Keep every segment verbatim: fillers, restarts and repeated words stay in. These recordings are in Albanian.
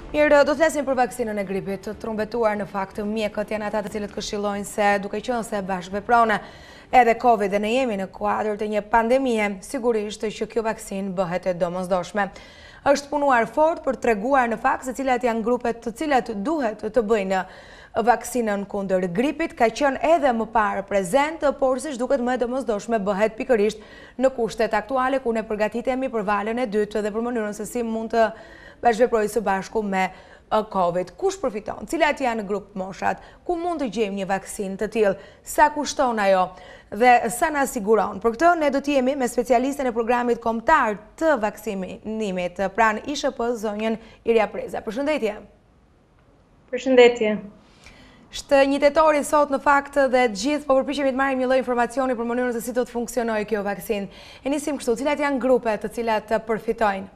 Mirë, do të flasim për vaksinën e gripit. Të trumbetuar në fakt mjekët janë ata të cilët këshillojnë se duke qenë se bashkëveprone edhe Covid dhe ne jemi në kuadër të një pandemie, sigurisht që kjo vaksinë bëhet e domosdoshme. Është punuar fort për treguar në fakt se cilat janë grupet të cilat duhet të bëjnë vaksinën kundër gripit, ka qenë edhe më parë prezent, por siç duket më e domosdoshme bëhet pikërisht në kushtet aktuale ku ne përgatitemi për valën e dytë dhe për mënyrën se si mund të bashkëveprojë së bashku me Covid. Kush përfiton? Cilat janë grup moshat? Ku mund të gjejmë një vaksinë të tillë? Sa kushton ajo? Dhe sa na siguron? Për këtë ne do të jemi me specialistën e programit kombëtar të vaksinimit pranë I S H P, zonjën Iria Preza. Përshëndetje. Përshëndetje. Shtë një tetori sot në fakt dhe gjithë po përpiqemi të marrim një lloj informacioni për mënyrën se si do të funksionojë kjo vaksinë. E nisim kështu, cilat janë grupet të cilat përfitojnë?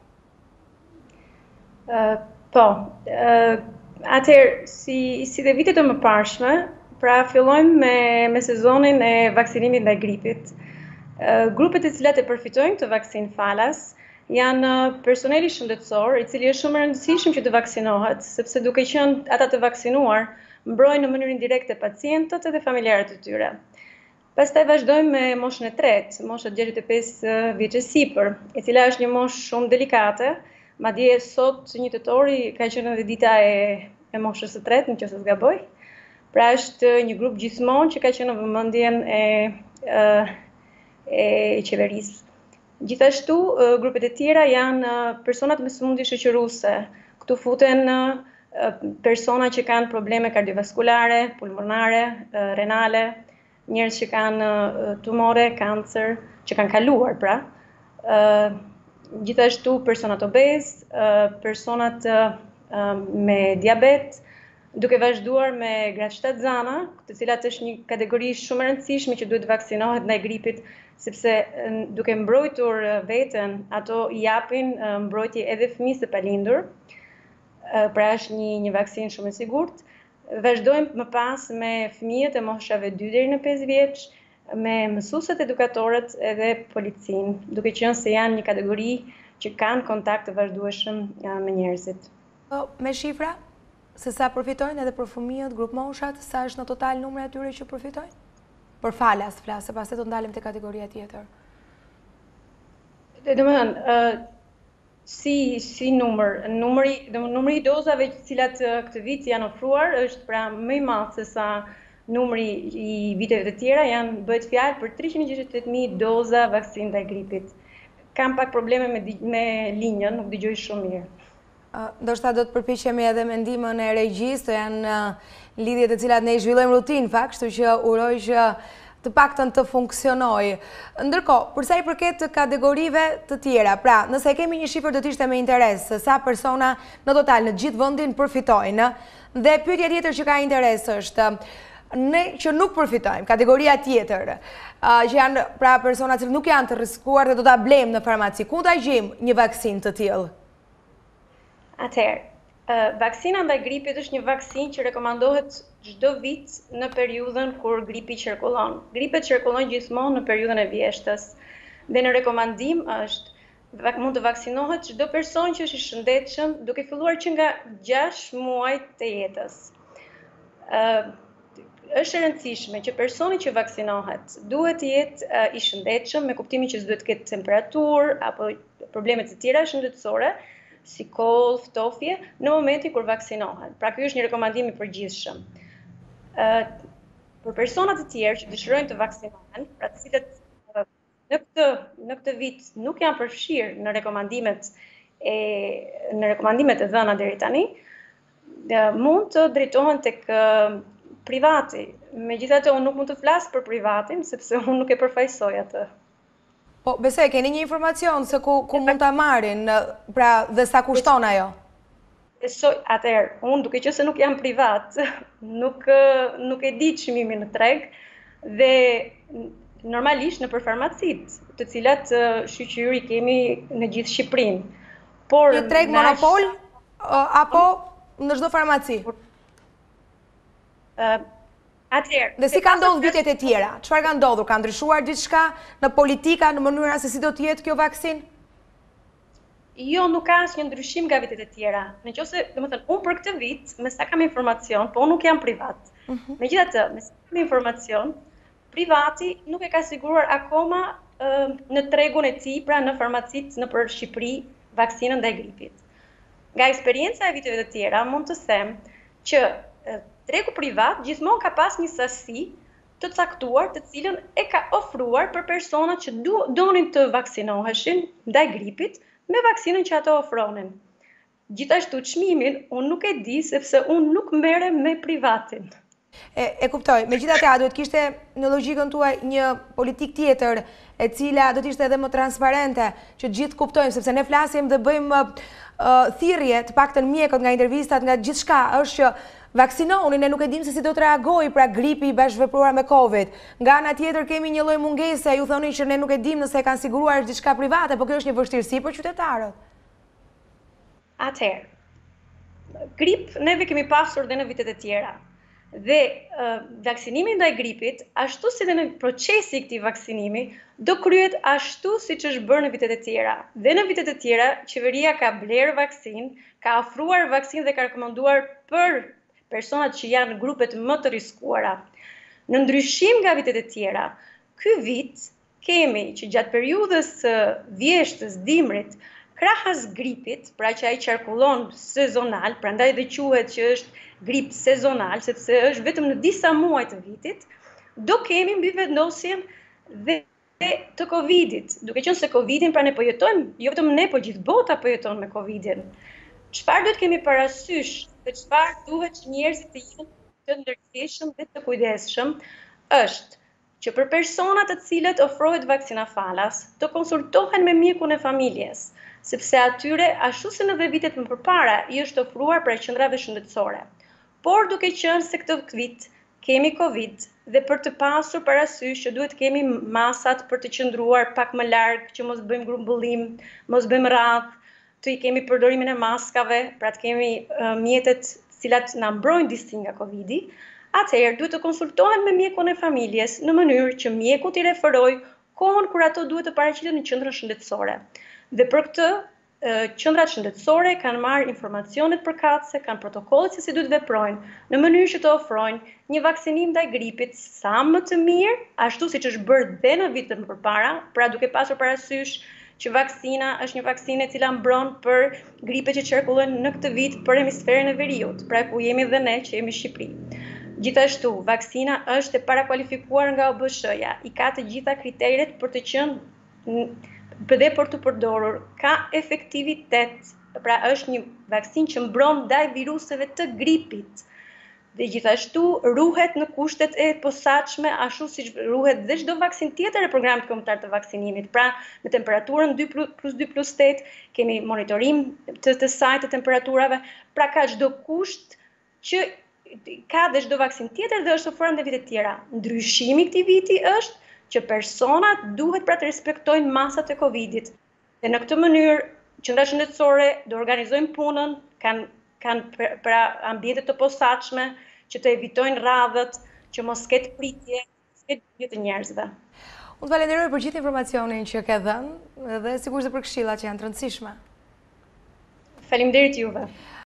Uh, po, uh, atëherë, si, si dhe vitet e më parshme, pra fillojmë me, me sezonin e vaksinimit ndaj gripit. Uh, grupet e cilat e përfitojnë të vaksinë falas janë personeli shëndetësor, i cili është shumë e rëndësishëm që të vaksinohet, sepse duke qenë ata të vaksinuar, mbrojnë në mënyrë indirekte pacientët edhe familjarët e tyre. Pastaj vazhdojmë me moshën e tretë, mosha gjashtëdhjetë e pesë vjeç e sipër, e cila është një moshë shumë delikate. Madje sot një tetori ka qenë edhe dita e, e moshës së tretë, nëse s'gaboj. Pra është një grup gjithmonë që ka qenë në vëmendjen e, e, e qeverisë. Gjithashtu, grupet e tjera janë personat me sëmundje shoqëruese. Këtu futen persona që kanë probleme kardiovaskulare, pulmonare, renale, njerëz që kanë tumore, kancer, që kanë kaluar pra. Gjithashtu personat obez, personat me diabet, duke vazhduar me gratë shtatzana, të cilat është një kategori shumë e rëndësishme që duhet vaksinohet ndaj gripit, sepse duke mbrojtur veten, ato i japin mbrojtje edhe fëmijës së palindur. Pra është një, një vaksinë shumë e sigurt. Vazhdojmë më pas me fëmijët e moshave dy deri në pesë vjeç, me mësuesit, edukatorët edhe policinë, duke qenë se janë një kategori që kanë kontakt të vazhdueshëm me njerëzit. Me shifra, se sa përfitojnë edhe për fëmijët, grup moshat, sa është në total numri atyre që përfitojnë? Për falas flas, se pastaj do ndalim te kategoria tjetër. Domethënë, si si numër, numri, numri i dozave të cilat këtë vit janë ofruar është pra më i madh se sa numri i viteve të tjera, janë bëhet fjalë për treqind e gjashtëdhjetë e tetë mijë doza vaksinë ndaj gripit. Kam pak probleme me, me linjën, nuk dëgjoj shumë mirë. Uh, ndoshta do të përpiqemi edhe me ndihmën e regjisë, të janë uh, lidhje të cilat ne i zhvillojmë rutinë fakt, kështu që uroj që të paktën të funksionojë. Ndërkohë, për sa i përket të kategorive të tjera, pra, nëse kemi një shifër do të ishte me interes se sa persona në total në gjithë vendin përfitojnë, dhe pyetja tjetër që ka interes është ne që nuk përfitojmë, kategoria tjetër, uh, që janë pra persona që nuk janë të rrezikuar dhe do ta blejmë në farmaci, ku ta gjejmë një vaksinë të tillë? Atëherë, uh, vaksina ndaj gripit është një vaksinë që rekomandohet çdo vit në periudhën kur gripi qarkullon. Gripet qarkullon gjithmonë në periudhën e vjeshtës. Dhe në rekomandim është mund të vaksinohet çdo person që është i shëndetshëm, duke filluar që nga gjashtë muaj të jetës. Uh, është e rëndësishme që personi që vaksinohet duhet të jetë uh, i shëndetshëm, me kuptimin që s'duhet të ketë temperaturë apo probleme të tjera shëndetësore, si koll, ftofje, në momentin kur vaksinohet. Pra ky është një rekomandim i përgjithshëm. Uh, për personat e tjerë që dëshirojnë të vaksinohen, pra të cilët uh, në këtë në këtë vit nuk janë përfshirë në rekomandimet e në rekomandimet e dhëna deri tani, uh, mund të drejtohen tek uh, privati. Megjithatë unë nuk mund të flas për privatin sepse unë nuk e përfaqësoj atë. Po, besoj, keni një informacion se ku, ku mund ta marrin, pra dhe sa kushton ajo? Besoj, atëherë, unë duke qenë se nuk jam privat, nuk nuk e di çmimin në treg dhe normalisht në për farmacit, të cilat shqyqyri kemi në gjithë Shqipërinë. Por një treg monopol apo në çdo farmaci? Uh, Atëherë, dhe si ka ndodhur vitet e tjera? Çfarë ka ndodhur? Ka ndryshuar diçka në politika, në mënyra se si do të jetë kjo vaksinë? Jo, nuk ka asnjë ndryshim nga vitet e tjera. Nëse, domethënë, unë për këtë vit, me sa kam informacion, po unë nuk jam privat. Megjithatë, me sa kam informacion, privati nuk e ka siguruar akoma në tregun e tij, pra në farmacit në për Shqipëri, vaksinën ndaj gripit. Nga eksperienca e viteve të tjera, mund të them që tregu privat gjithmonë ka pas një sasi të caktuar, të cilën e ka ofruar për personat që donin të vaksinoheshin ndaj gripit me vaksinën që ato ofronin. Gjithashtu çmimin unë nuk e di sepse unë nuk merrem me privatin. E, e kuptoj, megjithatë a duhet kishte në logjikën tuaj një politikë tjetër e cila do të ishte edhe më transparente, që gjithë kuptojmë, sepse ne flasim dhe bëjmë uh, thirrje, të paktën mjekët nga intervistat, nga gjithçka, është që vaksinoni, ne nuk e dim se si do të reagojë pra gripi i bashkëvepruar me Covid. Nga ana tjetër kemi një lloj mungese, ju thoni që ne nuk e dim nëse e kanë siguruar diçka private, por kjo është një vështirësi për qytetarët. Atëherë, grip neve kemi pasur dhe në vitet e tjera. Dhe uh, vaksinimi ndaj gripit, ashtu si dhe në procesi i këtij vaksinimi, do kryhet ashtu siç është bërë në vitet e tjera. Dhe në vitet e tjera, qeveria ka blerë vaksinë, ka ofruar vaksinë dhe ka rekomanduar për personat që janë grupet më të riskuara. Në ndryshim nga vitet e tjera, ky vit kemi që gjatë periudhës së vjeshtës, dimrit, krahas gripit, pra që ai qarkullon sezonal, prandaj dhe quhet që është grip sezonal, sepse është vetëm në disa muaj të vitit, do kemi mbi vendosjen dhe të Covidit. Duke qenë se Covidin pra ne po jetojmë, jo vetëm ne, po gjithë bota po jeton me Covidin. Çfarë duhet kemi parasysh dhe çfarë duhet që njerëzit të jenë të ndërgjegjshëm dhe të kujdesshëm është që për personat të cilët ofrohet vaksina falas, të konsultohen me mjekun e familjes, sepse atyre, ashtu si në dhe vitet më përpara, i është ofruar për qendrave shëndetësore. Por duke qenë se këtë vit kemi Covid dhe për të pasur parasysh që duhet kemi masat për të qëndruar pak më larg, që mos bëjmë grumbullim, mos bëjmë radhë, të i kemi përdorimin e maskave, pra të kemi uh, mjetet cilat na mbrojnë disi nga Covidi, atëherë duhet të konsultohen me mjekun e familjes në mënyrë që mjeku t'i referojë kohën kur ato duhet të paraqiten në qendrën shëndetësore. Dhe për këtë, qendrat shëndetësore kanë marrë informacionet përkatëse, kanë protokollet se si duhet veprojnë, në mënyrë që të ofrojnë një vaksinim ndaj gripit sa më të mirë, ashtu siç është bërë dhe në vitet më përpara, pra duke pasur parasysh që vaksina është një vaksinë e cila mbron për gripet që qarkullojnë në këtë vit për hemisferin e veriut, pra ku jemi dhe ne që jemi në Shqipëri. Gjithashtu, vaksina është e parakualifikuar nga O B S H-ja, i ka të gjitha kriteret për të qenë dhe për të përdorur, ka efektivitet, pra është një vaksinë që mbron ndaj viruseve të gripit. Dhe gjithashtu ruhet në kushtet e posaçme, ashtu siç ruhet dhe çdo vaksinë tjetër e programit kombëtar të vaksinimit. Pra, në temperaturën dy plus dy plus tetë, kemi monitorim të të saj të temperaturave, pra ka çdo kusht që ka dhe çdo vaksinë tjetër dhe është ofruar në vite të tjera. Ndryshimi këtij viti është që personat duhet pra të respektojnë masat e Covidit. Dhe në këtë mënyrë, qendrat shëndetësore do organizojnë punën, kanë kanë pra ambiente të posaçme, që të evitojnë radhët, që mos ketë pritje, mos ketë pritje të njerëzve. Unë të falenderoj për gjithë informacionin që ke dhënë dhe sigurisht edhe për këshillat që janë të rëndësishme. Faleminderit juve.